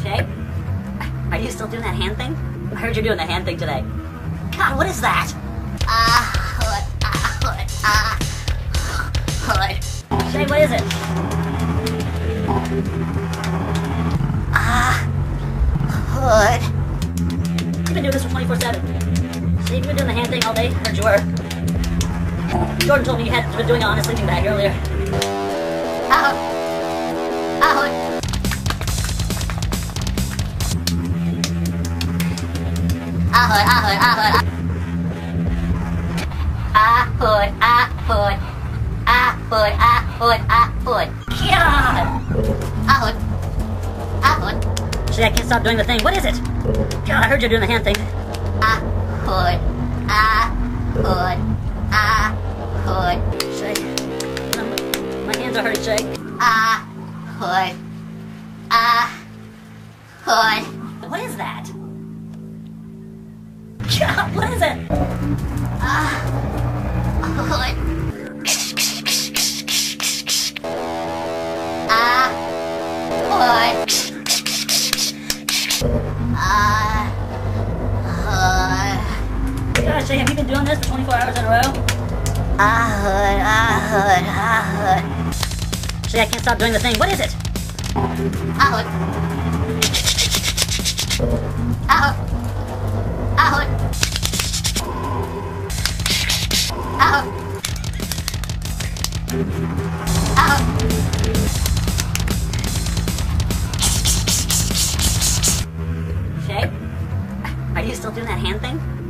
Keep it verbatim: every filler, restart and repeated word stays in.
Shay? Are you still doing that hand thing? I heard you're doing the hand thing today. God, what is that? Ah, hood, ah, hood, ah, hood. Shay, what is it? Ah, hood. You've been doing this for twenty-four seven. Shay, you've been doing the hand thing all day? I heard you were. Jordan told me you had been doing it on a sleeping bag earlier. Ah, hood. Ah, hood. Ah, hood, ah, hood, ah, hood, ah. Ah, hood, ah, hood. Ah, hood, ah, hood, ah, hood. God! Ah, hood. Ah, hood. Shay, I can't stop doing the thing. What is it? God, I heard you're doing the hand thing. Ah, hood. Ah, hood. Ah, hood. Shay, um, my hands are hurting, Shay. Ah, hood. Ah, hood. What is that? God, what is it? Ah, hood. Ah, hood. Ah, hood. God, Shay, have you been doing this for twenty-four hours in a row? Ah, hood. Ah, hood. Ah, hood. Shay, I can't stop doing the thing. What is it? Ah, hood. Ah, hood. Ah, hood. Ah, hood. Ah, hood. Shay? Are you still doing that hand thing?